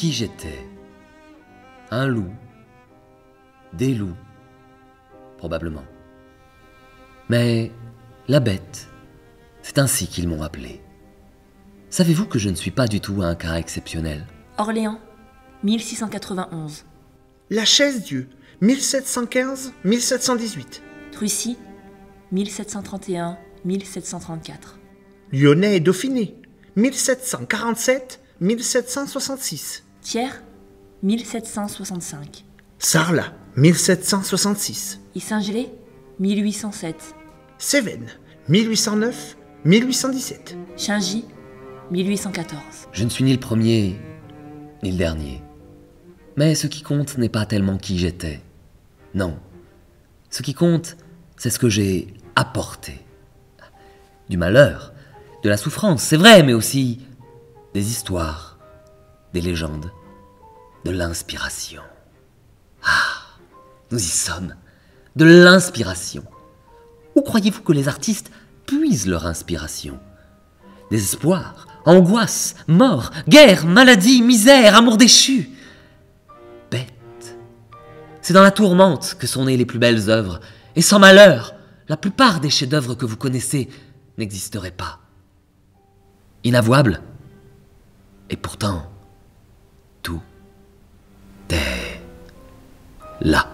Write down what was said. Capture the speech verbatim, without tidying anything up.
qui j'étais. Un loup. Des loups. Probablement. Mais la bête, c'est ainsi qu'ils m'ont appelé. Savez-vous que je ne suis pas du tout un cas exceptionnel? Orléans, mille six cent quatre-vingt-onze. La Chaise-Dieu, mille sept cent quinze à mille sept cent dix-huit. Trucy, mille sept cent trente et un à mille sept cent trente-quatre. Lyonnais et Dauphiné, mille sept cent quarante-sept à mille sept cent soixante-six. Thiers, mille sept cent soixante-cinq. Sarlat, mille sept cent soixante-six. Issingelais, mille huit cent sept. Cévennes, mille huit cent neuf à mille huit cent dix-sept. Shingy, mille huit cent quatorze. Je ne suis ni le premier, ni le dernier. Mais ce qui compte n'est pas tellement qui j'étais. Non. Ce qui compte, c'est ce que j'ai apporté. Du malheur, de la souffrance, c'est vrai, mais aussi des histoires, des légendes, de l'inspiration. Ah, nous y sommes. De l'inspiration. Où croyez-vous que les artistes puisent leur inspiration? Désespoir, angoisse, mort, guerre, maladie, misère, amour déchu. Bête. C'est dans la tourmente que sont nées les plus belles œuvres, et sans malheur, la plupart des chefs-d'œuvre que vous connaissez n'existeraient pas. Inavouable. Et pourtant, tout est là.